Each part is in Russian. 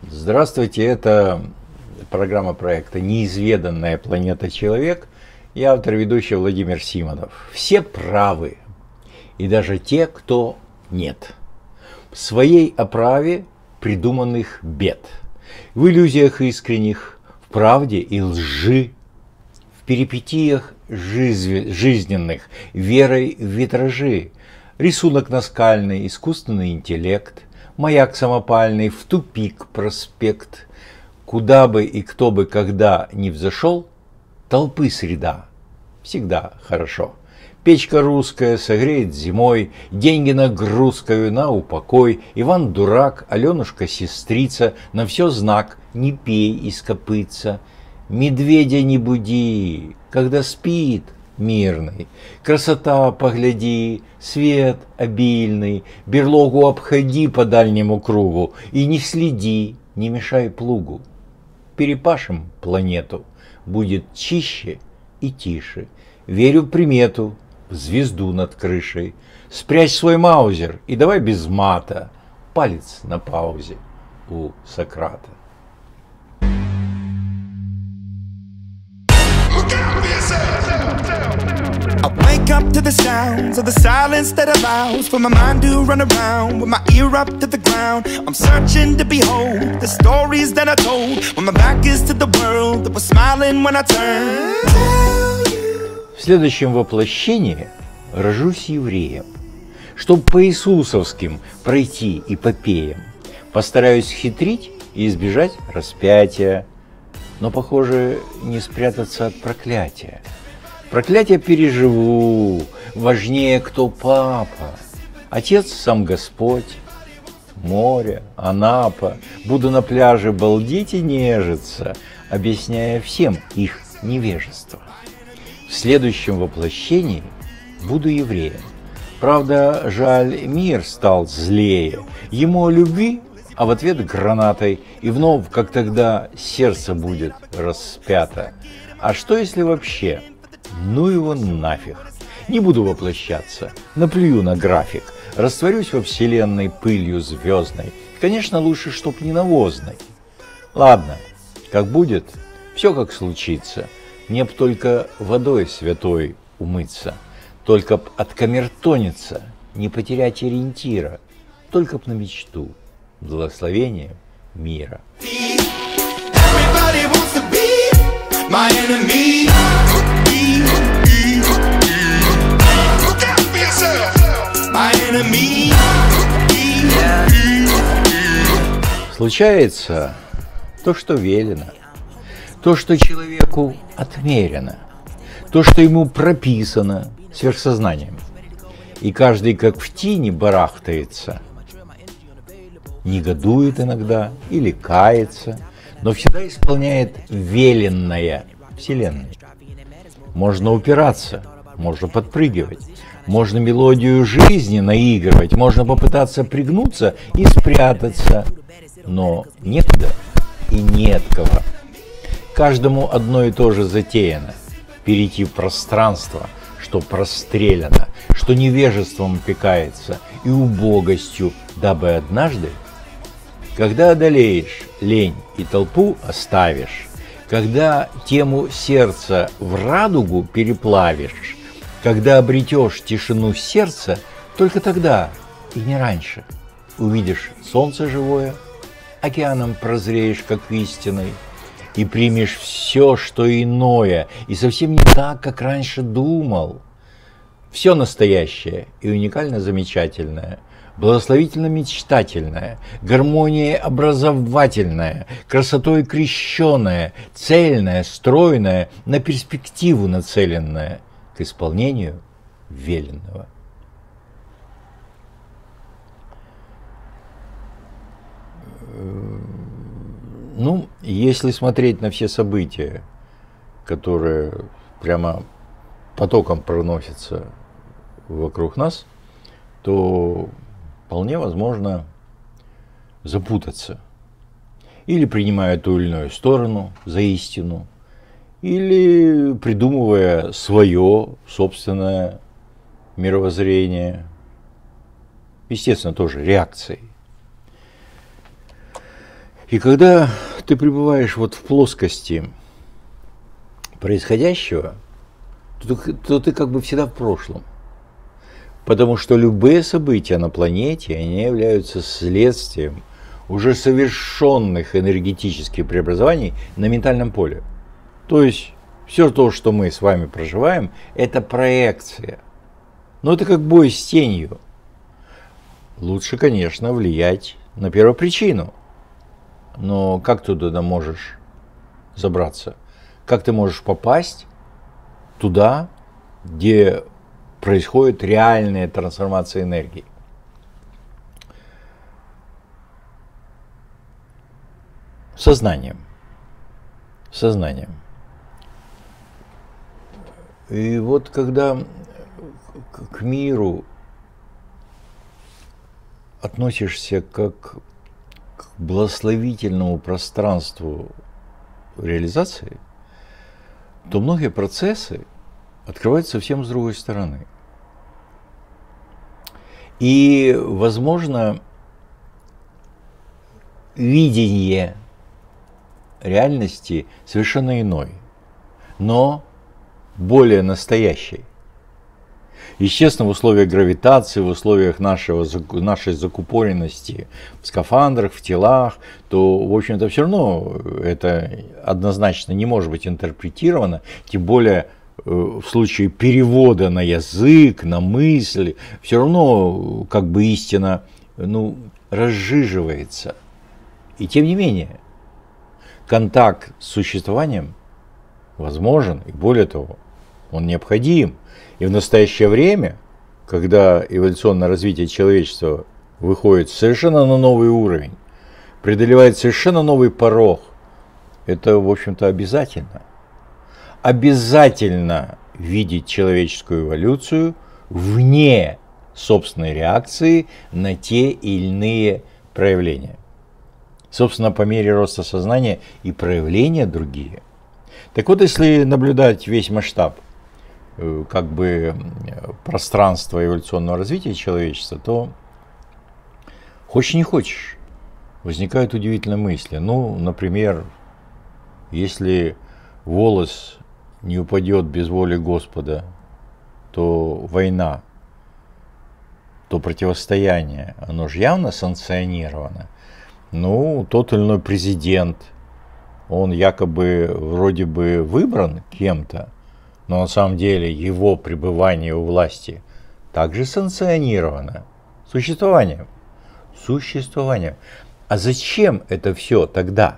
Здравствуйте, это программа проекта «Неизведанная планета Человек». Я автор, ведущий Владимир Симонов. Все правы, и даже те, кто нет. В своей оправе придуманных бед, в иллюзиях искренних, в правде и лжи, в перипетиях жизненных, верой в витражи, рисунок наскальный, искусственный интеллект, маяк самопальный, в тупик проспект, куда бы и кто бы когда ни взошел, толпы среда, всегда хорошо. Печка русская согреет зимой, деньги нагрузкою на упокой, Иван дурак, Аленушка сестрица, на все знак не пей из копытца. Медведя не буди, когда спит мирный, красота погляди, свет обильный, берлогу обходи по дальнему кругу и не следи, не мешай плугу. Перепашем планету, будет чище и тише. Верю в примету, в звезду над крышей. Спрячь свой маузер и давай без мата. Палец на паузе у Сократа. I wake up to the sounds of the silence that allows for my mind to run around with my ear up to the ground. I'm searching to behold the stories that I told when my back is to the world that was smiling when I turned. В следующем воплощении рожусь евреем, чтоб по иисусовским пройти эпопеям. Постараюсь хитрить и избежать распятия, но, похоже, не спрятаться от проклятия. Проклятие переживу, важнее кто папа. Отец сам Господь, море, Анапа. Буду на пляже балдеть и нежиться, объясняя всем их невежество. В следующем воплощении буду евреем. Правда, жаль, мир стал злее. Ему о любви, а в ответ гранатой. И вновь, как тогда, сердце будет распято. А что если вообще? Ну его нафиг. Не буду воплощаться, наплюю на график, растворюсь во вселенной пылью звездной. Конечно, лучше, чтоб не навозной. Ладно, как будет, все как случится. Мне б только водой святой умыться, только б откамертониться, не потерять ориентира, только б на мечту, благословение мира. Случается то, что велено, то, что человеку отмерено, то, что ему прописано сверхсознанием. И каждый, как в тени, барахтается, негодует иногда или кается, но всегда исполняет веленное Вселенной. Можно упираться, можно подпрыгивать, можно мелодию жизни наигрывать, можно попытаться пригнуться и спрятаться, но некуда и не от кого. Каждому одно и то же затеяно – перейти в пространство, что простреляно, что невежеством опекается и убогостью, дабы однажды, когда одолеешь лень и толпу оставишь, когда тему сердца в радугу переплавишь, когда обретешь тишину сердца, только тогда и не раньше увидишь солнце живое, океаном прозреешь, как истиной, и примешь все, что иное, и совсем не так, как раньше думал. Все настоящее и уникально замечательное, благословительно-мечтательное, гармония образовательная, красотой крещенная, цельная, стройная, на перспективу нацеленная, к исполнению веленного. Ну, если смотреть на все события, которые прямо потоком проносятся вокруг нас, то вполне возможно запутаться. Или принимая ту или иную сторону за истину, или придумывая свое собственное мировоззрение, естественно, тоже реакцией. И когда ты пребываешь вот в плоскости происходящего, то ты как бы всегда в прошлом. Потому что любые события на планете, они являются следствием уже совершенных энергетических преобразований на ментальном поле. То есть все то, что мы с вами проживаем, это проекция. Но это как бой с тенью. Лучше, конечно, влиять на первопричину. Но как ты туда можешь забраться? Как ты можешь попасть туда, где происходит реальная трансформация энергии? Сознанием. Сознанием. И вот когда к миру относишься как к благословительному пространству реализации, то многие процессы открываются совсем с другой стороны. И, возможно, видение реальности совершенно иной, но более настоящей. Естественно, в условиях гравитации, в условиях нашей закупоренности в скафандрах, в телах, то, в общем-то, все равно это однозначно не может быть интерпретировано, тем более в случае перевода на язык, на мысли, все равно как бы истина разжиживается. И тем не менее, контакт с существованием возможен, и более того, он необходим. И в настоящее время, когда эволюционное развитие человечества выходит совершенно на новый уровень, преодолевает совершенно новый порог, это, в общем-то, обязательно. Обязательно видеть человеческую эволюцию вне собственной реакции на те или иные проявления. Собственно, по мере роста сознания и проявления другие. Так вот, если наблюдать весь масштаб как бы пространства эволюционного развития человечества, то хочешь не хочешь, возникают удивительные мысли. Ну, например, если волос не упадет без воли Господа, то война, то противостояние, оно же явно санкционировано. Ну, тот или иной президент, он якобы вроде бы выбран кем-то, но на самом деле его пребывание у власти также санкционировано существованием. А зачем это все тогда?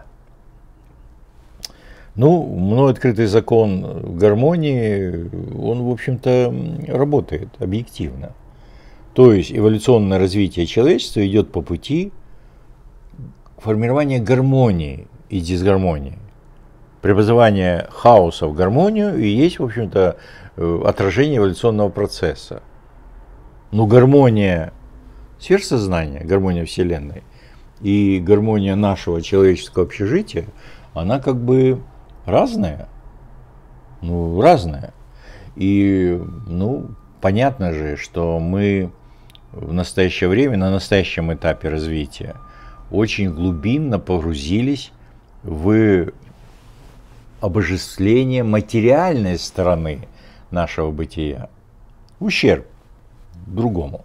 Ну, мной открытый закон гармонии, он, в общем-то, работает объективно. То есть эволюционное развитие человечества идет по пути формирования гармонии и дисгармонии. Преобразование хаоса в гармонию и есть, в общем-то, отражение эволюционного процесса. Но гармония сверхсознания, гармония Вселенной и гармония нашего человеческого общежития, она как бы разная. Ну, разная. И, понятно же, что мы в настоящее время, на настоящем этапе развития, очень глубинно погрузились в обожествление материальной стороны нашего бытия, в ущерб другому.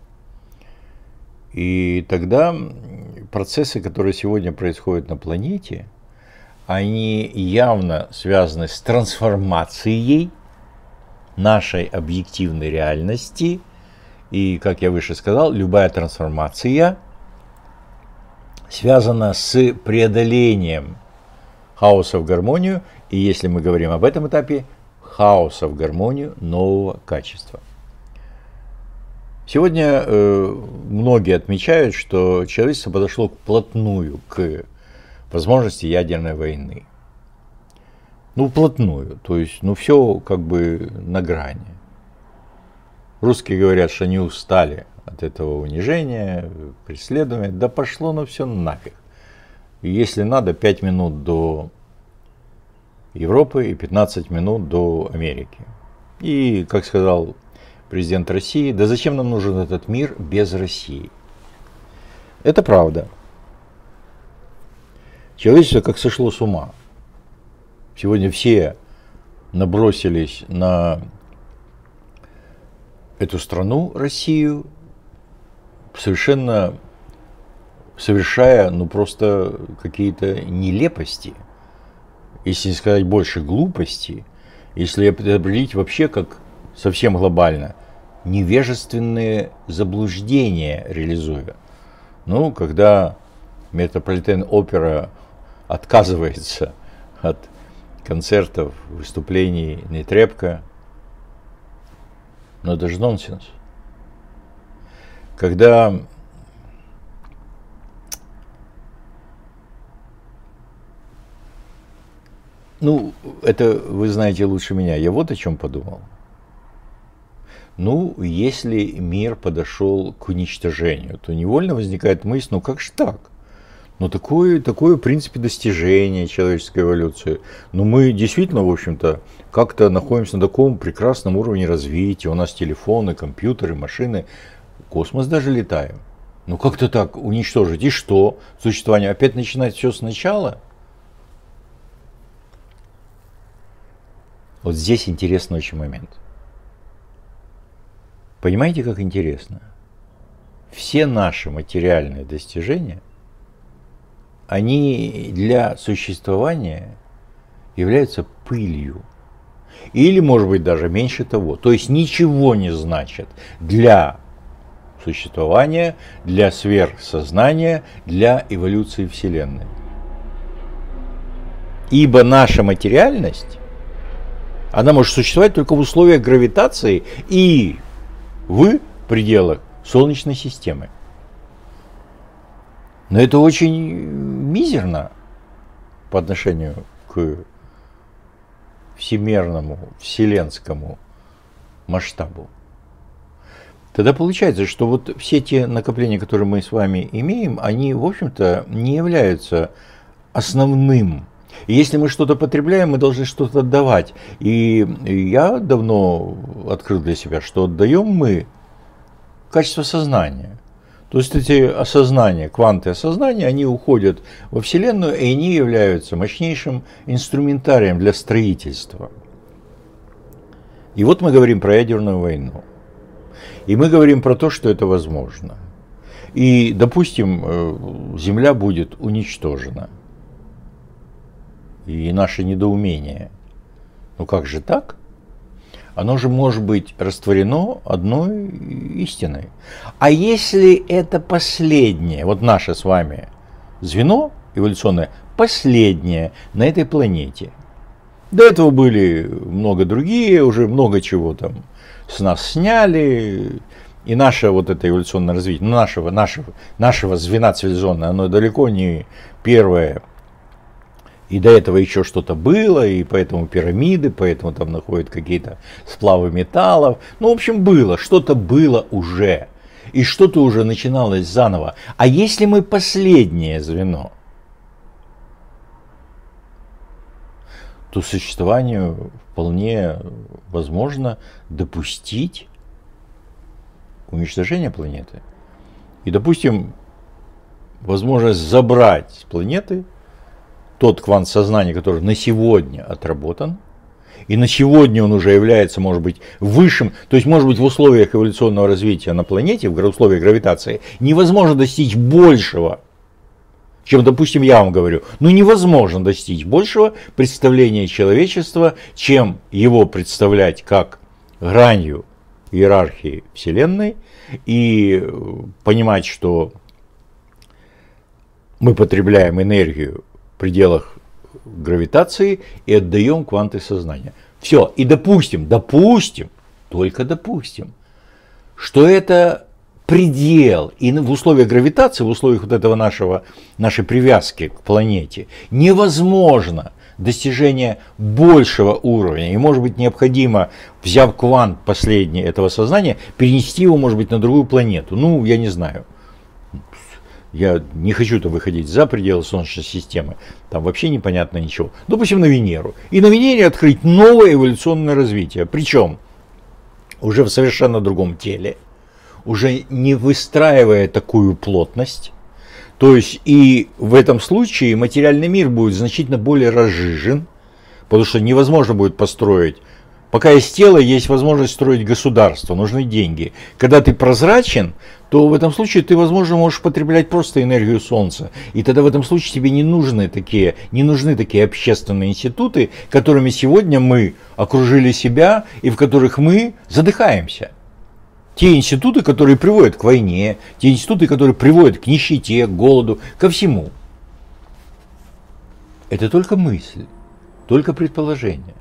И тогда процессы, которые сегодня происходят на планете, они явно связаны с трансформацией нашей объективной реальности. И, как я выше сказал, любая трансформация связана с преодолением хаоса в гармонию, и если мы говорим об этом этапе, хаоса в гармонию нового качества. Сегодня многие отмечают, что человечество подошло вплотную к возможности ядерной войны. Вплотную, то есть, все как бы на грани. Русские говорят, что они устали от этого унижения, преследования, да пошло все нафиг. И если надо, 5 минут до Европы и 15 минут до Америки. И, как сказал президент России, да зачем нам нужен этот мир без России? Это правда. Человечество как сошло с ума. Сегодня все набросились на эту страну, Россию, совершенно совершая, ну, просто какие-то нелепости, если не сказать больше глупости, если определить вообще как совсем глобально, невежественные заблуждения реализуя. Ну, когда Метрополитен-опера отказывается от концертов, выступлений Нетребко, но это же нонсенс. Когда ну, это вы знаете лучше меня. Я вот о чем подумал. Ну, если мир подошел к уничтожению, то невольно возникает мысль, ну как же так? Ну, такое, в принципе, достижение человеческой эволюции. Ну, мы действительно, в общем-то, как-то находимся на таком прекрасном уровне развития. У нас телефоны, компьютеры, машины. В космос даже летаем. Ну, как-то так уничтожить. И что? Существование опять начинать все сначала? Вот здесь интересный очень момент. Понимаете, как интересно? Все наши материальные достижения, они для существования являются пылью. Или, может быть, даже меньше того. То есть ничего не значит для существования, для сверхсознания, для эволюции Вселенной. Ибо наша материальность, она может существовать только в условиях гравитации и в пределах Солнечной системы. Но это очень мизерно по отношению к всемирному, вселенскому масштабу. Тогда получается, что вот все те накопления, которые мы с вами имеем, они, в общем-то, не являются основным. И если мы что-то потребляем, мы должны что-то отдавать. И я давно открыл для себя, что отдаем мы качество сознания. То есть эти осознания, кванты осознания, они уходят во Вселенную, и они являются мощнейшим инструментарием для строительства. И вот мы говорим про ядерную войну. И мы говорим про то, что это возможно. И, допустим, Земля будет уничтожена. И наше недоумение, ну как же так? Оно же может быть растворено одной истиной. А если это последнее, вот наше с вами звено эволюционное, последнее на этой планете. До этого были много другие, уже много чего там с нас сняли. И наше вот это эволюционное развитие, нашего звена цивилизационного, оно далеко не первое. И до этого еще что-то было, и поэтому пирамиды, поэтому там находят какие-то сплавы металлов. Ну, в общем, было, что-то было уже. И что-то уже начиналось заново. А если мы последнее звено, то существованию вполне возможно допустить уничтожение планеты. И, допустим, возможность забрать с планеты тот квант сознания, который на сегодня отработан, и на сегодня он уже является, может быть, высшим, то есть, может быть, в условиях эволюционного развития на планете, в условиях гравитации, невозможно достичь большего, чем, допустим, я вам говорю, ну невозможно достичь большего представления человечества, чем его представлять как гранью иерархии Вселенной, и понимать, что мы потребляем энергию в пределах гравитации и отдаем кванты сознания. Все. И допустим, только допустим, что это предел. И в условиях гравитации, в условиях вот этого нашей привязки к планете, невозможно достижение большего уровня. И может быть необходимо, взяв квант последний этого сознания, перенести его, может быть, на другую планету. Ну, я не знаю. Я не хочу-то выходить за пределы Солнечной системы. Там вообще непонятно ничего. Допустим, на Венеру. И на Венере открыть новое эволюционное развитие. Причем уже в совершенно другом теле. Уже не выстраивая такую плотность. То есть и в этом случае материальный мир будет значительно более разжижен, потому что невозможно будет построить. Пока есть тело, есть возможность строить государство, нужны деньги. Когда ты прозрачен, то в этом случае ты, возможно, можешь потреблять просто энергию Солнца. И тогда в этом случае тебе не нужны такие общественные институты, которыми сегодня мы окружили себя и в которых мы задыхаемся. Те институты, которые приводят к войне, те институты, которые приводят к нищете, к голоду, ко всему. Это только мысль, только предположение.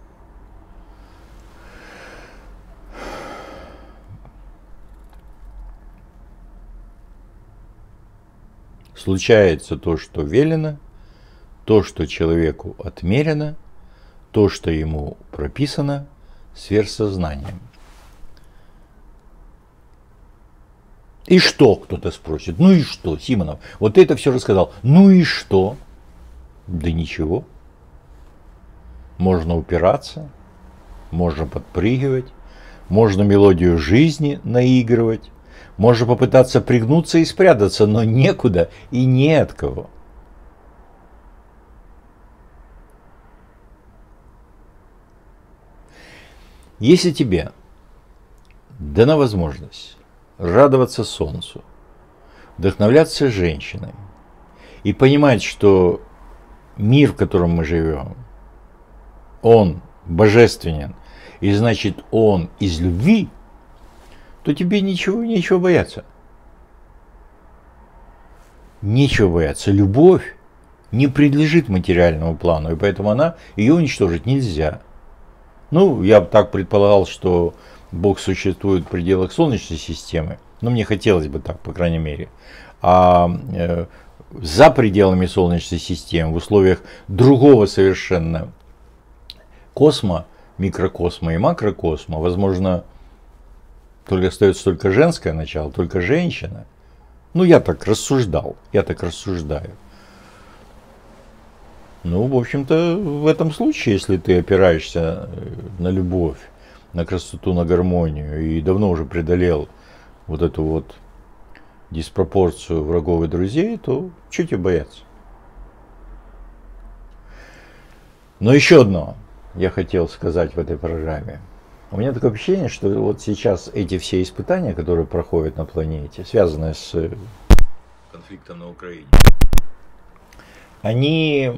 Случается то, что велено, то, что человеку отмерено, то, что ему прописано сверхсознанием. И что, кто-то спросит, ну и что, Симонов, вот это все рассказал, ну и что? Да ничего. Можно упираться, можно подпрыгивать, можно мелодию жизни наигрывать, можно попытаться пригнуться и спрятаться, но некуда и не от кого. Если тебе дана возможность радоваться солнцу, вдохновляться женщиной и понимать, что мир, в котором мы живем, он божественен, и значит он из любви, то тебе нечего бояться. Нечего бояться. Любовь не принадлежит материальному плану, и поэтому ее уничтожить нельзя. Ну, я так предполагал, что Бог существует в пределах Солнечной системы, но мне хотелось бы так, по крайней мере. А за пределами Солнечной системы, в условиях другого совершенно космо, микрокосма и макрокосма, возможно, только остается только женское начало, только женщина. Ну, я так рассуждал, я так рассуждаю. Ну, в общем-то, в этом случае, если ты опираешься на любовь, на красоту, на гармонию, и давно уже преодолел вот эту вот диспропорцию врагов и друзей, то что тебе бояться? Но еще одно я хотел сказать в этой программе. У меня такое ощущение, что вот сейчас эти все испытания, которые проходят на планете, связанные с конфликтом на Украине, они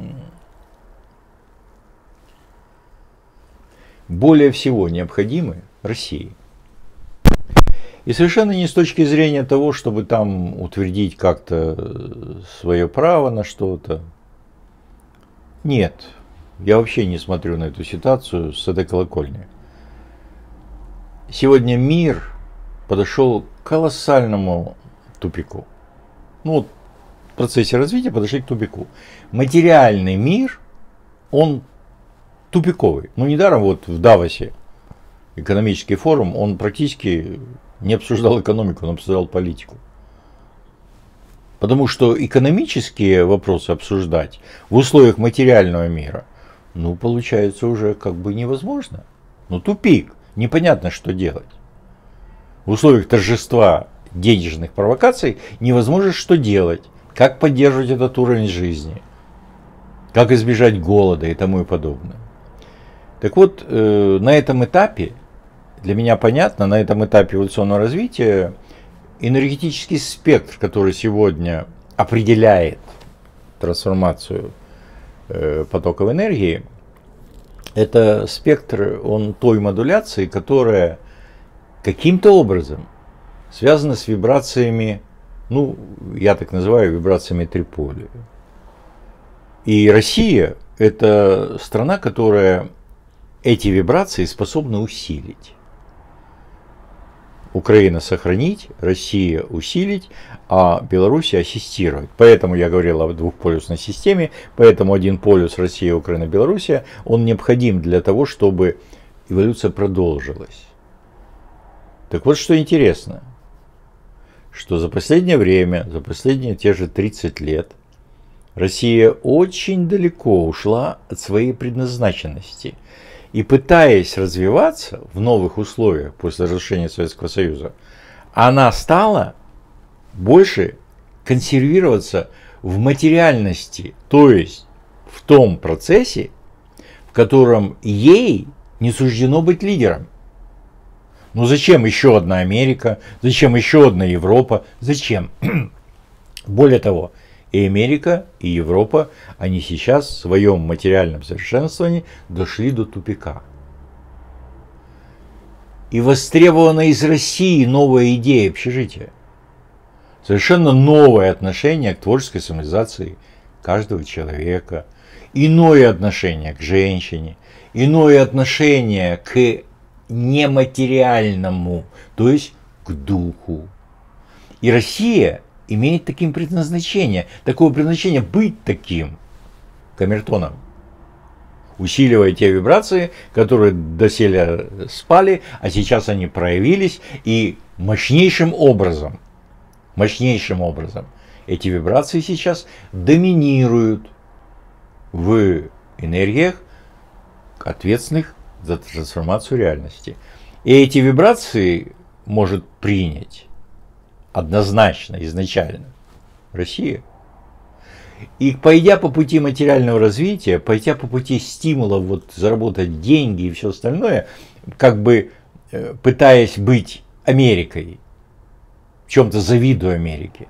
более всего необходимы России. И совершенно не с точки зрения того, чтобы там утвердить как-то свое право на что-то. Нет, я вообще не смотрю на эту ситуацию с этой колокольни. Сегодня мир подошел к колоссальному тупику. Ну, вот в процессе развития подошли к тупику. Материальный мир, он тупиковый. Ну, недаром вот в Давосе экономический форум, он практически не обсуждал экономику, он обсуждал политику. Потому что экономические вопросы обсуждать в условиях материального мира, ну, получается уже как бы невозможно. Ну, тупик. Непонятно, что делать. В условиях торжества денежных провокаций невозможно что делать. Как поддерживать этот уровень жизни. Как избежать голода и тому и подобное. Так вот, на этом этапе, для меня понятно, на этом этапе эволюционного развития, энергетический спектр, который сегодня определяет трансформацию потоков энергии, это спектр, он той модуляции, которая каким-то образом связана с вибрациями, ну, я так называю вибрациями Триполи. И Россия – это страна, которая эти вибрации способна усилить. Украина сохранить, Россия усилить, а Беларусь ассистировать. Поэтому я говорил о двухполюсной системе, поэтому один полюс Россия, Украина, Белоруссия, он необходим для того, чтобы эволюция продолжилась. Так вот, что интересно, что за последнее время, за последние те же 30 лет, Россия очень далеко ушла от своей предназначенности. И пытаясь развиваться в новых условиях после разрушения Советского Союза, она стала больше консервироваться в материальности, то есть в том процессе, в котором ей не суждено быть лидером. Ну зачем еще одна Америка? Зачем еще одна Европа? Зачем? Более того, и Америка, и Европа, они сейчас в своем материальном совершенствовании дошли до тупика. И востребована из России новая идея общежития. Совершенно новое отношение к творческой самореализации каждого человека. Иное отношение к женщине. Иное отношение к нематериальному, то есть к духу. И Россия имеет таким предназначение, такое предназначение быть таким камертоном, усиливая те вибрации, которые доселе спали, а сейчас они проявились, и мощнейшим образом эти вибрации сейчас доминируют в энергиях, ответственных за трансформацию реальности. И эти вибрации может принять однозначно, изначально Россия. И пойдя по пути материального развития, пойдя по пути стимулов вот, заработать деньги и все остальное, как бы пытаясь быть Америкой, в чем-то завидуя Америке,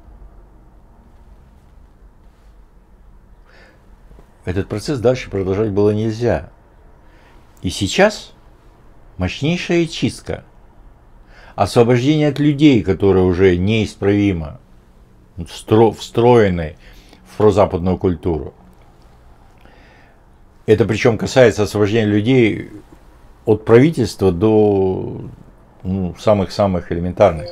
этот процесс дальше продолжать было нельзя. И сейчас мощнейшая чистка, освобождение от людей, которые уже неисправимо встроены в прозападную культуру. Это причем касается освобождения людей от правительства до самых-самых элементарных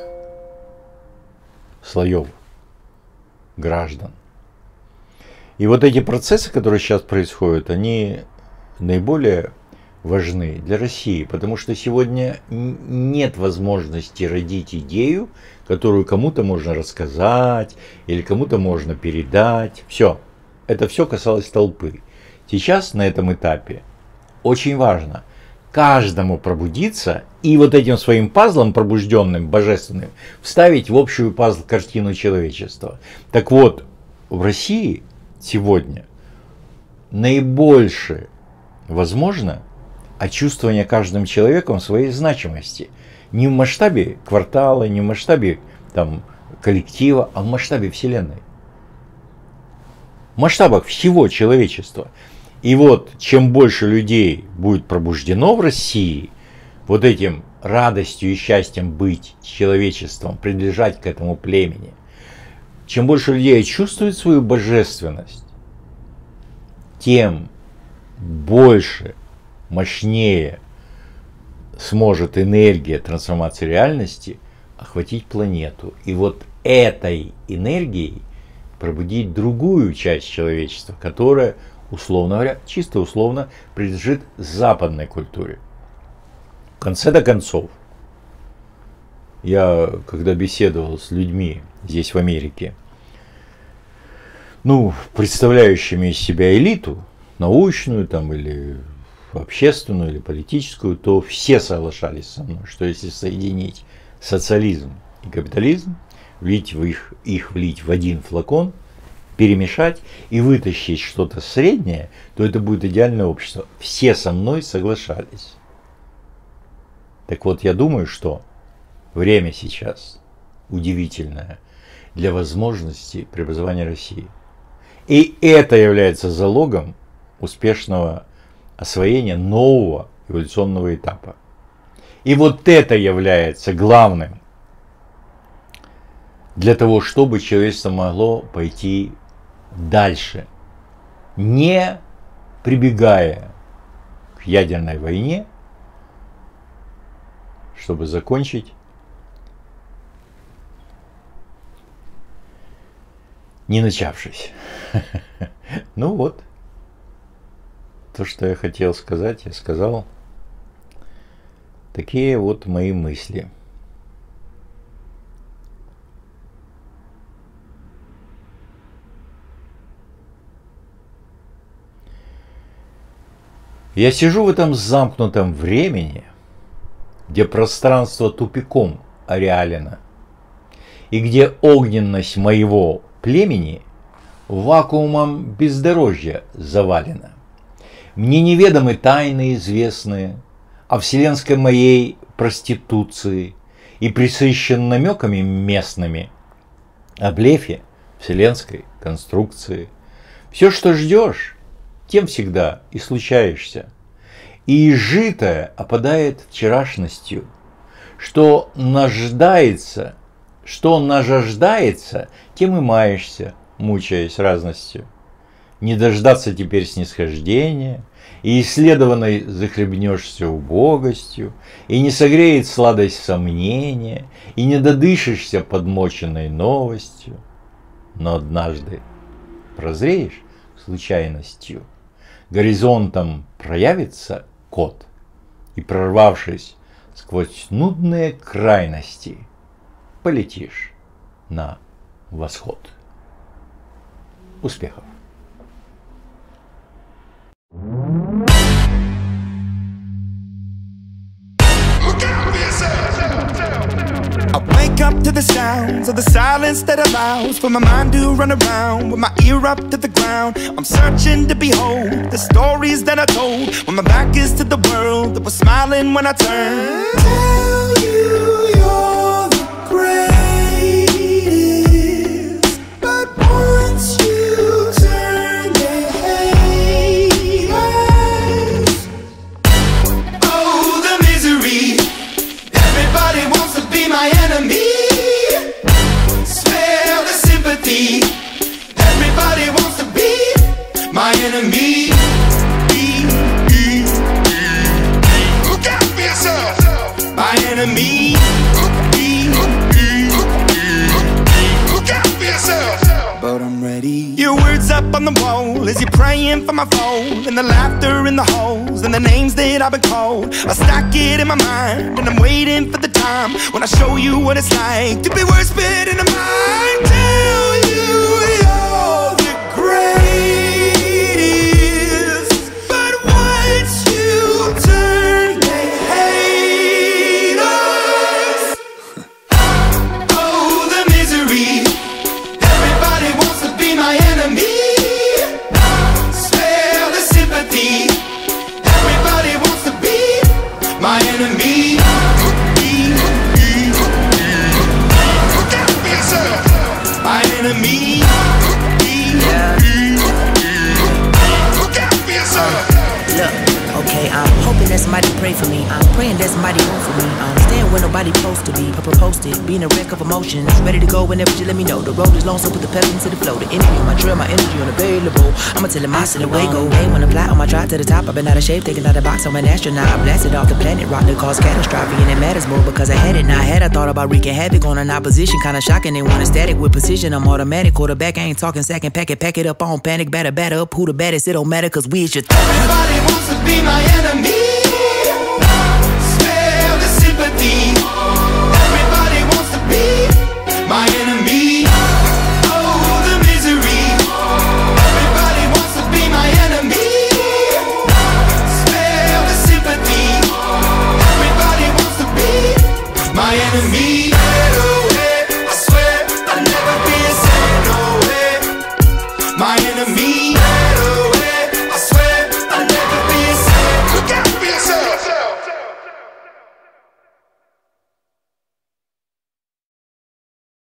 слоев граждан. И вот эти процессы, которые сейчас происходят, они наиболее важны для России, потому что сегодня нет возможности родить идею, которую кому-то можно рассказать или кому-то можно передать. Все. Это все касалось толпы. Сейчас на этом этапе очень важно каждому пробудиться и вот этим своим пазлом пробужденным, божественным, вставить в общую пазл-картину человечества. Так вот, в России сегодня наибольше возможно очувствование каждым человеком своей значимости. Не в масштабе квартала, не в масштабе коллектива, а в масштабе Вселенной. В масштабах всего человечества. И вот, чем больше людей будет пробуждено в России, вот этим радостью и счастьем быть человечеством, принадлежать к этому племени, чем больше людей чувствует свою божественность, тем больше, мощнее сможет энергия трансформации реальности охватить планету. И вот этой энергией пробудить другую часть человечества, которая, условно говоря, чисто условно принадлежит западной культуре. В конце-то концов, я когда беседовал с людьми здесь в Америке, представляющими из себя элиту, научную или общественную, или политическую, то все соглашались со мной, что если соединить социализм и капитализм, влить в один флакон, перемешать и вытащить что-то среднее, то это будет идеальное общество. Все со мной соглашались. Так вот, я думаю, что время сейчас удивительное для возможности преобразования России. И это является залогом успешного освоения нового эволюционного этапа. И вот это является главным для того, чтобы человечество могло пойти дальше, не прибегая к ядерной войне, чтобы закончить не начавшись. Ну вот, то, что я хотел сказать, я сказал. Такие вот мои мысли. Я сижу в этом замкнутом времени, где пространство тупиком ореалено, и где огненность моего племени вакуумом бездорожья завалена. Мне неведомы тайны известные о вселенской моей проституции и присыщен намеками местными о блефе вселенской конструкции. Все, что ждешь, тем всегда и случаешься. И изжитое опадает вчерашностью, что наждается, тем и маешься, мучаясь разностью. Не дождаться теперь снисхождения, и исследованной захлебнешься убогостью, и не согреет сладость сомнения, и не додышишься подмоченной новостью. Но однажды прозреешь случайностью, горизонтом проявится кот, и, прорвавшись сквозь нудные крайности, полетишь на восход. Успехов! I wake up to the sounds of the silence that allows for my mind to run around with my ear up to the ground. I'm searching to behold the stories that I told when my back is to the world that was smiling when I turned. Tell you you're the greatest, but once you turn they hate us. Oh, the misery. Everybody wants to be my enemy. Smell the sympathy. Everybody wants to be my enemy. Look out for yourself. My enemy. Look out for yourself. But I'm ready. Your words up on the wall as you're praying for my phone, and the laughter in the halls and the names that I've been called. I stack it in my mind and I'm waiting for the time when I show you what it's like to be worse fit in a mind. Tell you you're the greatest, but once you turn they hate us. Oh, the misery. Everybody wants to be my enemy. Spare the sympathy. Everybody wants to be my enemy. Look out for yourself. My enemy. Look out for yourself. Look, okay, I'm hoping that somebody pray for me. I'm praying that somebody hope for me. I'm staying where nobody supposed to be. Proposed it, being a wreck of emotions. Ready to go whenever you let me know. The road is long, so put the pedal into the flow. The enemy on my trail, my energy unavailable. I'ma tell him my silhouette go. Hey, when I fly on my drive to the top, I've been out of shape, taking out the box. I'm an astronaut. I blasted off the planet, rock that caused catastrophe, and it matters more because I had it. Now I had, I thought about wreaking havoc on an opposition, kinda shocking. They want a static with precision. I'm automatic, quarterback. I ain't talking second pack it up on panic, batter up. Who the baddest? It don't matter, cause we is your Everybody wants to be my enemy.